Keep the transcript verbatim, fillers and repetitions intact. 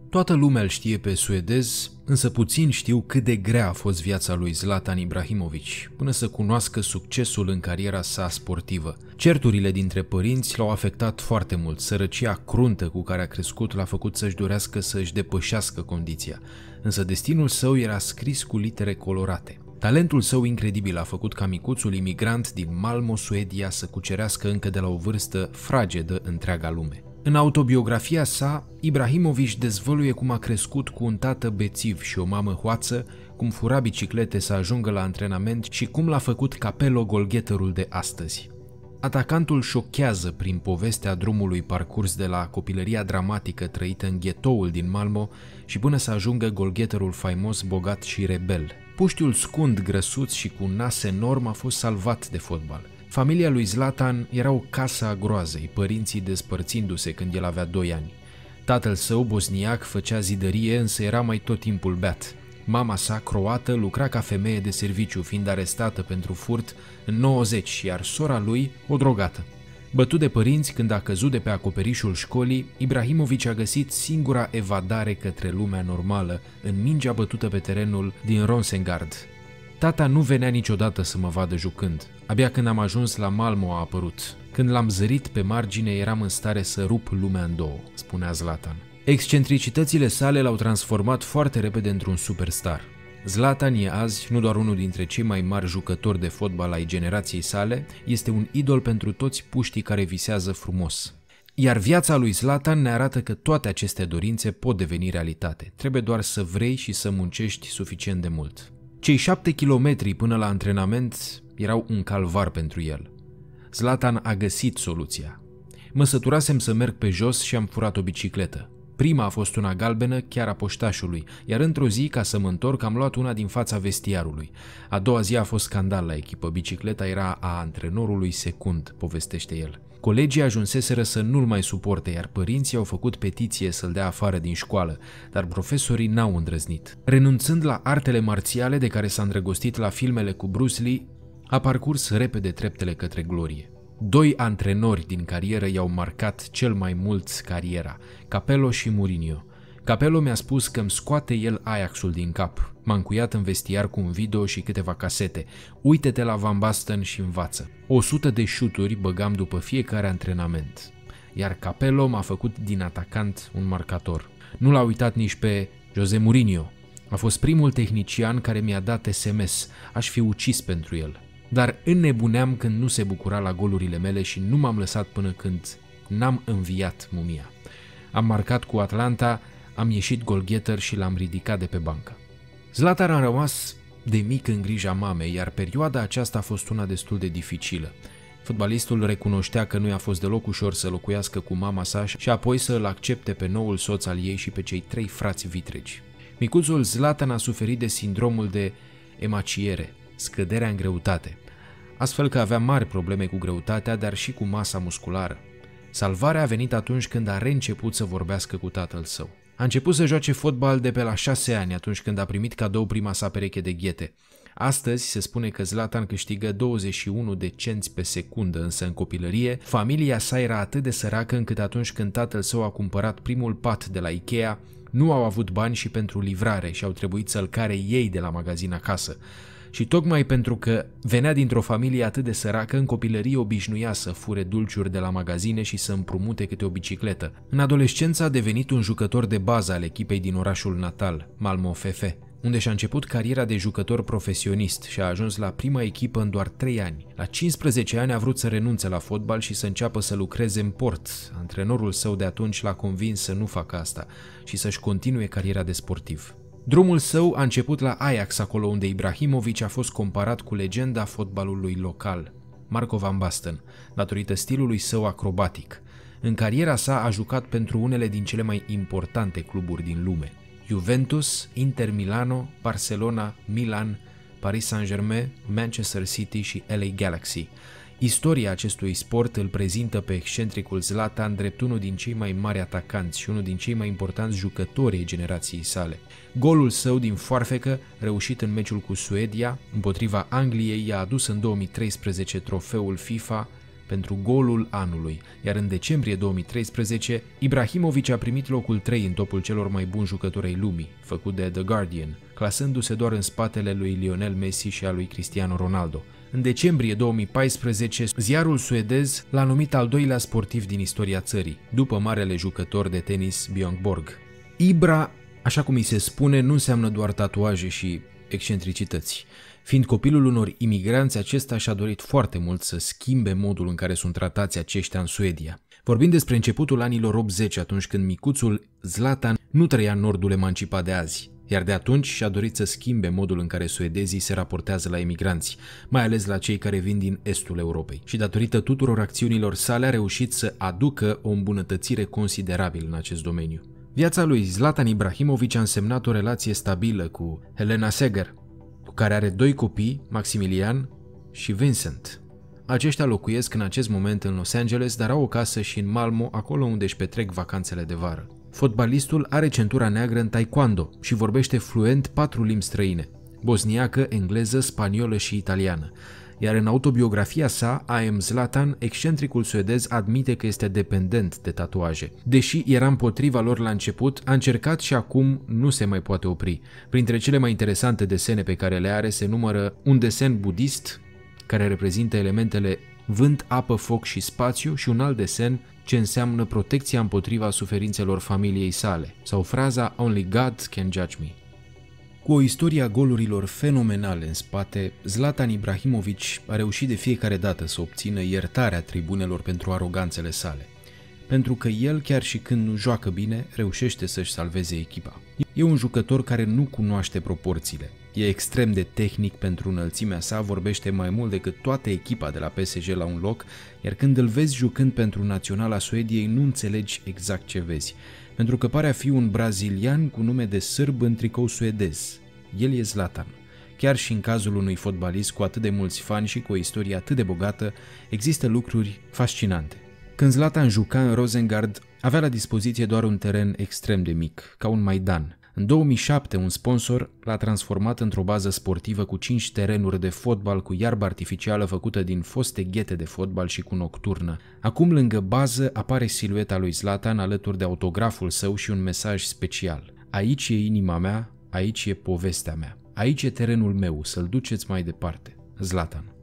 Toată lumea îl știe pe suedez, însă puțin știu cât de grea a fost viața lui Zlatan Ibrahimović până să cunoască succesul în cariera sa sportivă. Certurile dintre părinți l-au afectat foarte mult, sărăcia cruntă cu care a crescut l-a făcut să-și dorească să își depășească condiția, însă destinul său era scris cu litere colorate. Talentul său incredibil a făcut ca micuțul imigrant din Malmö, Suedia, să cucerească încă de la o vârstă fragedă întreaga lume. În autobiografia sa, Ibrahimović dezvăluie cum a crescut cu un tată bețiv și o mamă hoață, cum fura biciclete să ajungă la antrenament și cum l-a făcut Capello golgheterul de astăzi. Atacantul șochează prin povestea drumului parcurs de la copilăria dramatică trăită în ghetoul din Malmö și până să ajungă golgheterul faimos, bogat și rebel. Puștiul scund, grăsuț și cu un nas enorm a fost salvat de fotbal. Familia lui Zlatan era o casă a groazei, părinții despărțindu-se când el avea doi ani. Tatăl său, bosniac, făcea zidărie, însă era mai tot timpul beat. Mama sa, croată, lucra ca femeie de serviciu, fiind arestată pentru furt în nouăzeci, iar sora lui, o drogată. Bătut de părinți când a căzut de pe acoperișul școlii, Ibrahimović a găsit singura evadare către lumea normală în mingea bătută pe terenul din Rosengard. Tata nu venea niciodată să mă vadă jucând. Abia când am ajuns la Malmö a apărut. Când l-am zărit pe margine, eram în stare să rup lumea în două, spunea Zlatan. Excentricitățile sale l-au transformat foarte repede într-un superstar. Zlatan e azi nu doar unul dintre cei mai mari jucători de fotbal ai generației sale, este un idol pentru toți puștii care visează frumos. Iar viața lui Zlatan ne arată că toate aceste dorințe pot deveni realitate. Trebuie doar să vrei și să muncești suficient de mult. Cei șapte kilometri până la antrenament erau un calvar pentru el. Zlatan a găsit soluția. Mă săturasem să merg pe jos și am furat o bicicletă. Prima a fost una galbenă, chiar a poștașului, iar într-o zi, ca să mă întorc, am luat una din fața vestiarului. A doua zi a fost scandal la echipă, bicicleta era a antrenorului secund, povestește el. Colegii ajunseseră să nu-l mai suporte, iar părinții au făcut petiție să-l dea afară din școală, dar profesorii n-au îndrăznit. Renunțând la artele marțiale de care s-a îndrăgostit la filmele cu Bruce Lee, a parcurs repede treptele către glorie. Doi antrenori din carieră i-au marcat cel mai mult cariera, Capello și Mourinho. Capello mi-a spus că îmi scoate el Ajaxul din cap. M-a încuiat în vestiar cu un video și câteva casete. Uite-te la Van Basten și învață. O sută de șuturi băgam după fiecare antrenament. Iar Capello m-a făcut din atacant un marcator. Nu l-a uitat nici pe José Mourinho. A fost primul tehnician care mi-a dat S M S. Aș fi ucis pentru el. Dar înnebuneam când nu se bucura la golurile mele și nu m-am lăsat până când n-am înviat mumia. Am marcat cu Atlanta, am ieșit golgheter și l-am ridicat de pe bancă. Zlatan a rămas de mic în grija mamei, iar perioada aceasta a fost una destul de dificilă. Fotbalistul recunoștea că nu i-a fost deloc ușor să locuiască cu mama sa și apoi să îl accepte pe noul soț al ei și pe cei trei frați vitregi. Micuțul Zlatan a suferit de sindromul de emaciere, scăderea în greutate, astfel că avea mari probleme cu greutatea, dar și cu masa musculară. Salvarea a venit atunci când a reînceput să vorbească cu tatăl său. A început să joace fotbal de pe la șase ani, atunci când a primit cadou prima sa pereche de ghete. Astăzi se spune că Zlatan câștigă douăzeci și unu de cenți pe secundă, însă în copilărie, familia sa era atât de săracă încât atunci când tatăl său a cumpărat primul pat de la Ikea, nu au avut bani și pentru livrare și au trebuit să-l care ei de la magazin acasă. Și tocmai pentru că venea dintr-o familie atât de săracă, în copilărie obișnuia să fure dulciuri de la magazine și să împrumute câte o bicicletă. În adolescență a devenit un jucător de bază al echipei din orașul natal, Malmö F F, unde și-a început cariera de jucător profesionist și a ajuns la prima echipă în doar trei ani. La cincisprezece ani a vrut să renunțe la fotbal și să înceapă să lucreze în port. Antrenorul său de atunci l-a convins să nu facă asta și să-și continue cariera de sportiv. Drumul său a început la Ajax, acolo unde Ibrahimović a fost comparat cu legenda fotbalului local, Marco Van Basten, datorită stilului său acrobatic. În cariera sa a jucat pentru unele din cele mai importante cluburi din lume: Juventus, Inter Milano, Barcelona, Milan, Paris Saint-Germain, Manchester City și L A Galaxy. Istoria acestui sport îl prezintă pe excentricul Zlatan drept unul din cei mai mari atacanți și unul din cei mai importanți jucători ai generației sale. Golul său din foarfecă, reușit în meciul cu Suedia, împotriva Angliei, i-a adus în două mii treisprezece trofeul FIFA pentru golul anului, iar în decembrie două mii treisprezece, Ibrahimovic a primit locul trei în topul celor mai buni jucători ai lumii, făcut de The Guardian, clasându-se doar în spatele lui Lionel Messi și a lui Cristiano Ronaldo. În decembrie două mii paisprezece, ziarul suedez l-a numit al doilea sportiv din istoria țării, după marele jucător de tenis Björn Borg. Ibra, așa cum îi se spune, nu înseamnă doar tatuaje și excentricități. Fiind copilul unor imigranți, acesta și-a dorit foarte mult să schimbe modul în care sunt tratați aceștia în Suedia. Vorbim despre începutul anilor optzeci, atunci când micuțul Zlatan nu trăia în nordul emancipat de azi, iar de atunci și-a dorit să schimbe modul în care suedezii se raportează la emigranți, mai ales la cei care vin din estul Europei. Și datorită tuturor acțiunilor sale a reușit să aducă o îmbunătățire considerabilă în acest domeniu. Viața lui Zlatan Ibrahimovic a însemnat o relație stabilă cu Helena Seger, cu care are doi copii, Maximilian și Vincent. Aceștia locuiesc în acest moment în Los Angeles, dar au o casă și în Malmo, acolo unde își petrec vacanțele de vară. Fotbalistul are centura neagră în taekwondo și vorbește fluent patru limbi străine: bosniacă, engleză, spaniolă și italiană. Iar în autobiografia sa, I Am Zlatan, excentricul suedez admite că este dependent de tatuaje. Deși era împotriva lor la început, a încercat și acum nu se mai poate opri. Printre cele mai interesante desene pe care le are se numără un desen budist, care reprezintă elementele vânt, apă, foc și spațiu, și un alt desen ce înseamnă protecția împotriva suferințelor familiei sale, sau fraza Only God can judge me. Cu o istorie a golurilor fenomenale în spate, Zlatan Ibrahimovic a reușit de fiecare dată să obțină iertarea tribunelor pentru aroganțele sale. Pentru că el, chiar și când nu joacă bine, reușește să-și salveze echipa. E un jucător care nu cunoaște proporțiile. E extrem de tehnic pentru înălțimea sa, vorbește mai mult decât toată echipa de la P S G la un loc, iar când îl vezi jucând pentru naționala Suediei, nu înțelegi exact ce vezi, pentru că pare a fi un brazilian cu nume de sârb în tricou suedez. El e Zlatan. Chiar și în cazul unui fotbalist cu atât de mulți fani și cu o istorie atât de bogată, există lucruri fascinante. Când Zlatan juca în Rosengard, avea la dispoziție doar un teren extrem de mic, ca un Maidan. În două mii șapte, un sponsor l-a transformat într-o bază sportivă cu cinci terenuri de fotbal cu iarbă artificială făcută din foste ghete de fotbal și cu nocturnă. Acum, lângă bază, apare silueta lui Zlatan alături de autograful său și un mesaj special. Aici e inima mea, aici e povestea mea, aici e terenul meu, să-l duceți mai departe. Zlatan.